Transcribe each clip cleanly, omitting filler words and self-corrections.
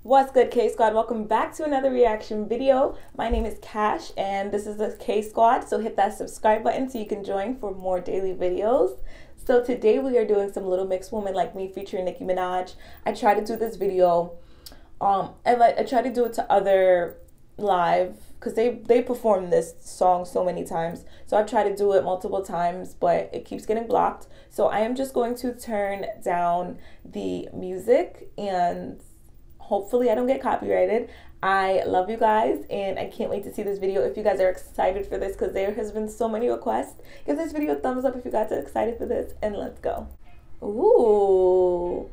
What's good, K Squad? Welcome back to another reaction video. My name is Cash and this is the K Squad, so hit that subscribe button so you can join for more daily videos. So today we are doing some Little Mix Woman Like Me featuring Nicki Minaj. I try to do this video, and I try to do it to other live because they perform this song so many times. So I've tried to do it multiple times, but it keeps getting blocked. So I am just going to turn down the music and hopefully I don't get copyrighted. I love you guys and I can't wait to see this video. If you guys are excited for this, because there has been so many requests, give this video a thumbs up if you guys are excited for this, and let's go. Ooh.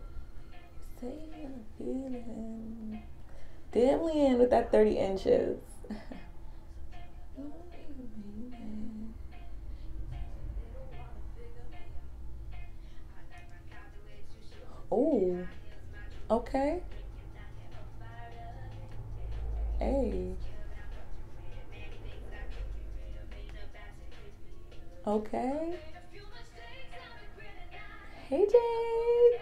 Damn Leanne with that 30 inches. Ooh. Okay. Hey. Okay. Hey, Jade.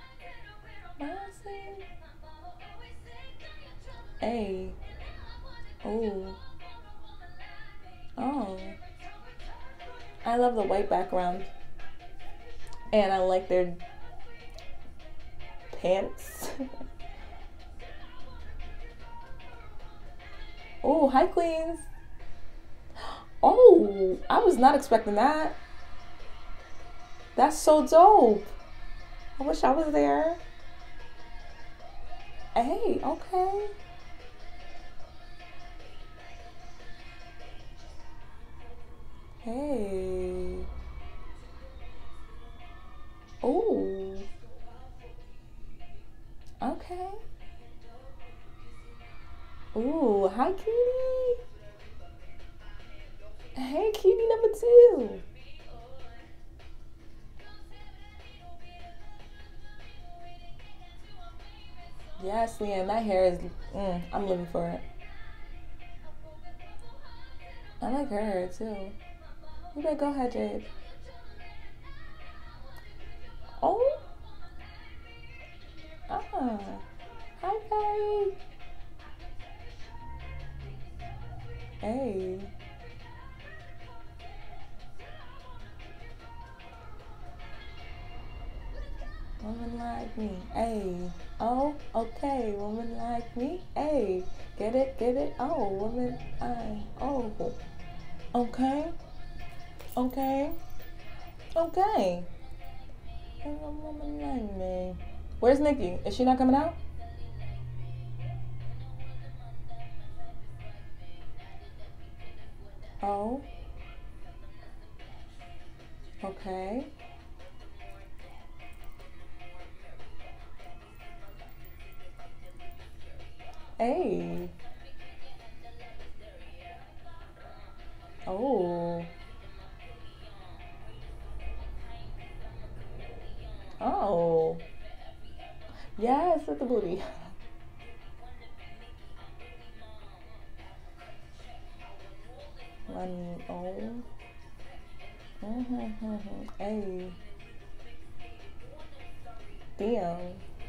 Hey. Oh. Oh. I love the white background. And I like their pants. Oh, hi, queens. Oh, I was not expecting that. That's so dope. I wish I was there. Hey, okay. Hey. Oh. Okay. Ooh, hi, cutie. Hey, cutie number 2. Yes, Leanne, that hair is, I'm living for it. I like her hair, too. You better go ahead, Jade. Oh. Ah. Hi, Perry. Hey. Woman like me, hey. Oh, okay, woman like me, hey. Get it, oh, woman, oh. Okay, okay, okay. A woman like me. Where's Nicki? Is she not coming out? Oh. Okay. Hey. Oh. Oh. Yes, with the booty. One, oh. Hey. Damn.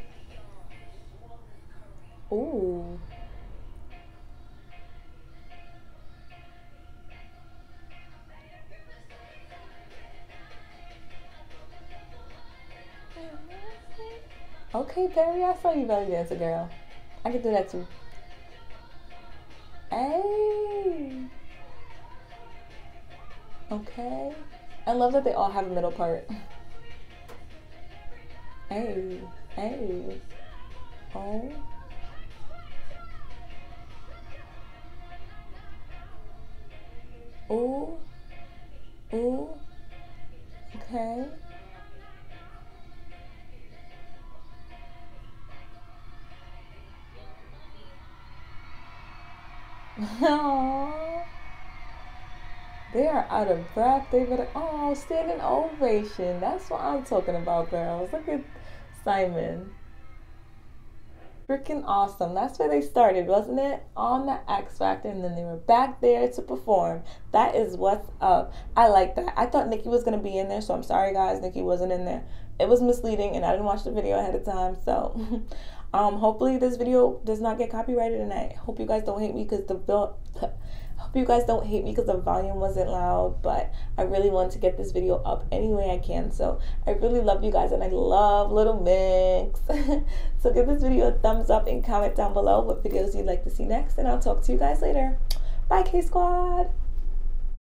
Ooh. Okay, Perry, I saw you belly dancer, girl. I can do that too. Hey. Okay. I love that they all have a middle part. Hey. Hey. Oh. Ooh. Ooh. Okay. Aww. They are out of breath. They better, oh, standing ovation. That's what I'm talking about, girls. Look at Simon. Freaking awesome. That's where they started, wasn't it? On the X Factor, and then they were back there to perform. That is what's up. I like that. I thought Nicki was going to be in there, so I'm sorry, guys. Nicki wasn't in there. it was misleading and I didn't watch the video ahead of time. So hopefully this video does not get copyrighted, and I hope you guys don't hate me because the volume wasn't loud, but I really want to get this video up any way I can. So I really love you guys, and I love Little Mix. So give this video a thumbs up and comment down below what videos you'd like to see next, and I'll talk to you guys later. Bye, K Squad.